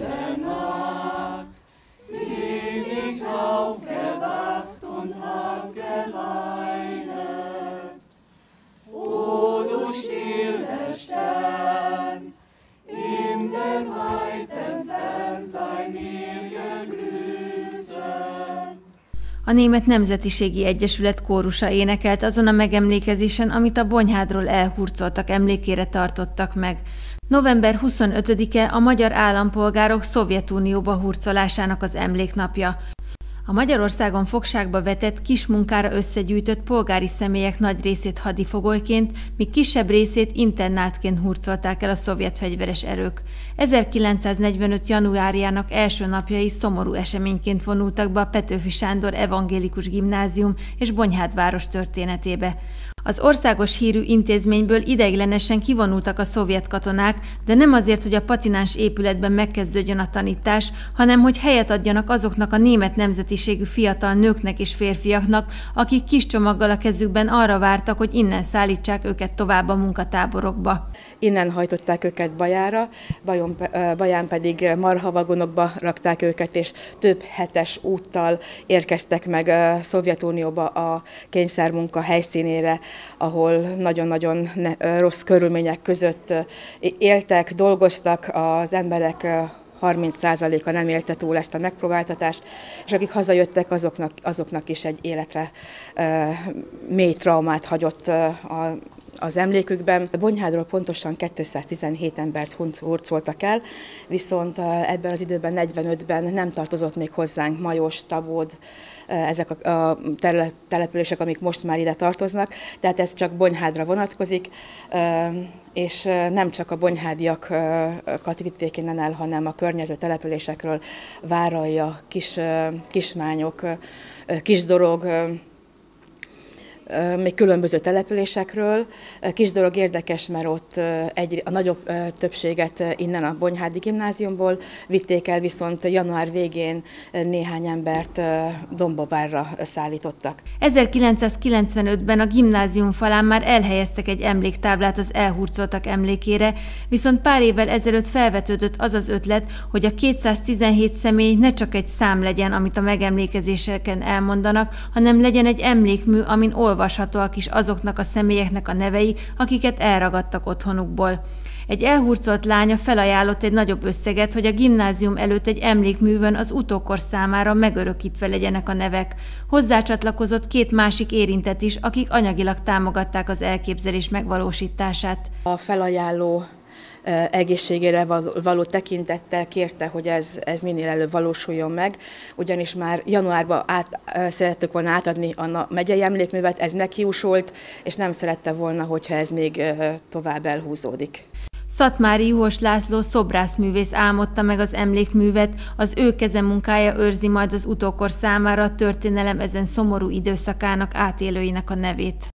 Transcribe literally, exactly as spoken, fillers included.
Stille Nacht bin ich aufgewacht und hab geleidet. O du stille Stern, in der weiten Fern sei mir gegrüßet. A Német Nemzetiségi Egyesület kórusa énekelt azon a megemlékezésen, amit a Bonyhádról elhurcoltak emlékére tartottak meg. november huszonötödike a magyar állampolgárok Szovjetunióba hurcolásának az emléknapja. A Magyarországon fogságba vetett, kis munkára összegyűjtött polgári személyek nagy részét hadifogolyként, míg kisebb részét internáltként hurcolták el a szovjet fegyveres erők. ezerkilencszáznegyvenöt. januárjának első napjai szomorú eseményként vonultak be a Petőfi Sándor Evangélikus Gimnázium és Bonyhád város történetébe. Az országos hírű intézményből ideiglenesen kivonultak a szovjet katonák, de nem azért, hogy a patináns épületben megkezdődjön a tanítás, hanem hogy helyet adjanak azoknak a német nemzetiségű fiatal nőknek és férfiaknak, akik kis csomaggal a kezükben arra vártak, hogy innen szállítsák őket tovább a munkatáborokba. Innen hajtották őket Bajára, Bajon, Baján pedig marhavagonokba rakták őket, és több hetes úttal érkeztek meg Szovjetunióba a kényszermunka helyszínére, ahol nagyon-nagyon rossz körülmények között éltek, dolgoztak, az emberek harminc százaléka nem élte túl ezt a megpróbáltatást, és akik hazajöttek, azoknak, azoknak is egy életre mély traumát hagyott a az emlékükben. Bonyhádról pontosan kétszáztizenhét embert hurcoltak el, viszont ebben az időben, negyvenötben nem tartozott még hozzánk Majos, Tabód, ezek a települések, amik most már ide tartoznak, tehát ez csak Bonyhádra vonatkozik, és nem csak a bonyhádiakat vitték innen el, hanem a környező településekről, Váralja, Kis, Kismányok, Kisdorog, még különböző településekről. Kisdorog érdekes, mert ott egy, a nagyobb többséget innen a Bonyhádi Gimnáziumból vitték el, viszont január végén néhány embert Dombóvárra szállítottak. ezerkilencszázkilencvenötben a gimnázium falán már elhelyeztek egy emléktáblát az elhurcoltak emlékére, viszont pár évvel ezelőtt felvetődött az az ötlet, hogy a kétszáztizenhét személy ne csak egy szám legyen, amit a megemlékezéseken elmondanak, hanem legyen egy emlékmű, amin olvashatóak is azoknak a személyeknek a nevei, akiket elragadtak otthonukból. Egy elhurcolt lánya felajánlott egy nagyobb összeget, hogy a gimnázium előtt egy emlékművön az utókor számára megörökítve legyenek a nevek. Hozzácsatlakozott két másik érintett is, akik anyagilag támogatták az elképzelés megvalósítását. A felajánló egészségére való tekintettel kérte, hogy ez, ez minél előbb valósuljon meg, ugyanis már januárban át, szerettük volna átadni a megyei emlékművet, ez nekiúsult, és nem szerette volna, hogyha ez még tovább elhúzódik. Szatmári Juhos László szobrászművész álmodta meg az emlékművet, az ő kezemunkája őrzi majd az utókor számára a történelem ezen szomorú időszakának átélőinek a nevét.